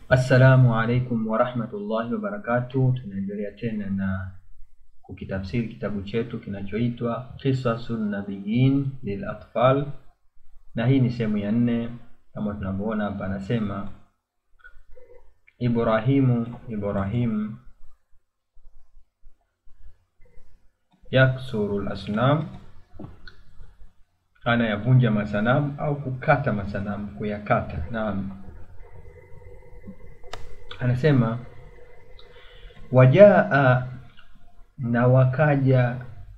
Assalamu alaikum wa rahmatullahi wa barakatuh. Tunaendelea tena na kukitafsiri kitabu chetu kinachoitwa Qisasun Nabiyyin lil Atfal, na hii ni sehemu ya 4. Kama tunavyoona hapa anasema Ibrahim yaksurul asnam, ana yavunja masanamu au kukata masanamu, kuyakata. Naam, anasema wajaa, na wakaja,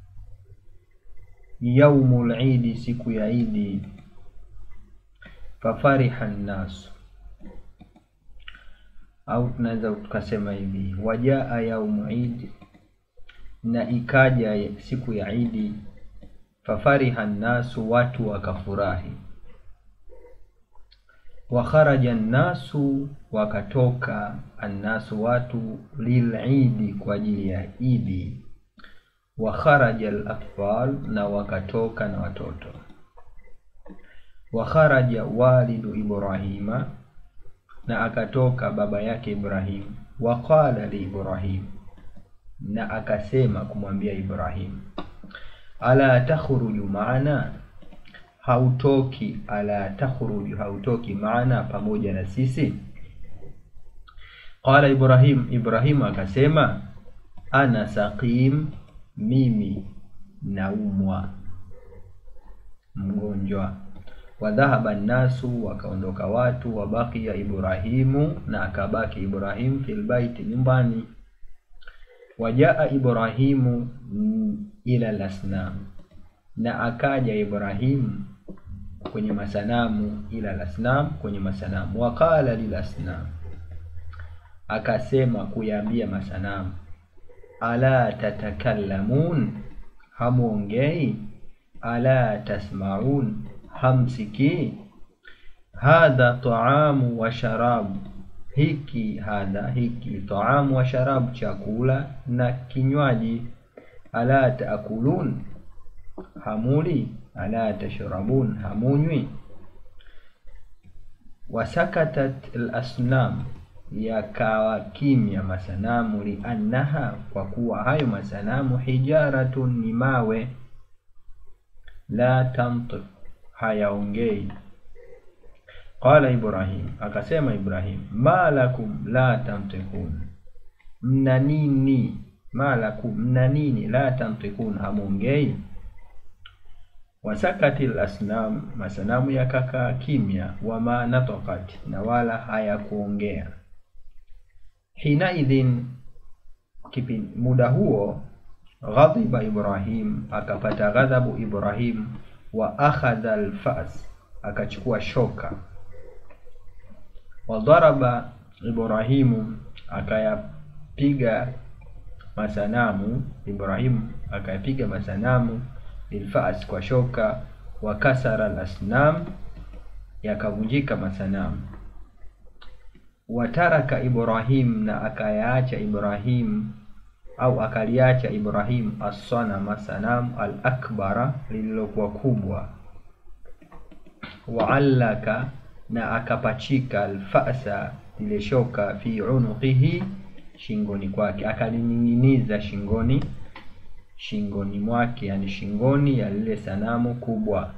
yaumul idi, siku ya idi, fafariha an-nas, au tunaweza tukasema hivi, wajaa yaumul idi, na ikaja siku ya idi, fafariha an-nas, watu wakafurahi, wa kharaja an-nasu, wakatoka an-nasu, watu, lil-idi, kwa ajili ya idi, wa kharaja al-atfal, na wakatoka na watoto, wa kharaja walidu Ibrahima, na akatoka baba yake Ibrahim, wa qala li Ibrahim, na akasema kumwambia Ibrahim, ala takhruju maana, hautoki, ala takhruju, hautoki, maana, pamoja na sisi. Qala Ibrahim akasema, ana saqim, mimi naumwa, mgonjwa. Wa dhahaba an-nasu, wakaondoka watu, wa baqiya Ibrahimu, na akabaki Ibrahim, fil baiti, nyumbani. Wajaa Ibrahimu ila al-asnam, na akaja Ibrahim kwenye masanamu, ila al-asnam, kwenye masanamu. Waqala lil asnam, akasema kuyaambia masanamu, ala tatakallamun, hamuongei, ala tasmaun, hamsiki, hadha ta'amu wa sharabu, hiki ta'amu wa sharabu, chakula na kinywaji, ala taakulun, hamuli, ala tashrabun, hamunywi. Wasakatat al-asnam, yakawa kimya masanamu, li annaha, kwa kuwa hayo masanamu, hijaratun, ni mawe, la tantiq, hayaongei. Qala Ibrahim, akasema Ibrahim, ma lakum la tantiqun, mna nini, ma lakum, mna nini, la tantiqun, hamuongei. Wasakatil asnam, masanamu yakakaa kimya, wama nataqat, na wala hayakuongea. Hina idhin, muda huo, ghadhiba Ibrahim, akapata ghadhabu Ibrahim, wa akhadha al-fas, akachukua shoka. Wa daraba Ibrahimu, akayapiga masanamu, Ibrahim akayapiga masanamu, bil-fas, kwa shoka. Wa kasara al-asnam, yakavunjika masanamu. Wataraka Ibrahim, na akayaacha Ibrahim, au akaliacha Ibrahim, as-sanama, sanamu, al-akbara, lililokuwa kubwa. Wa'allaka, na akapachika, al-fa'sa, ile shoka, fi unuqihi, shingoni kwake, akalining'iniza shingoni mwake, yani shingoni ya lile sanamu kubwa.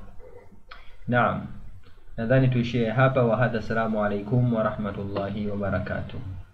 Naam, nadhani tuishie hapa. Wa hadha, assalamu alaikum wa rahmatullahi wa barakatuh.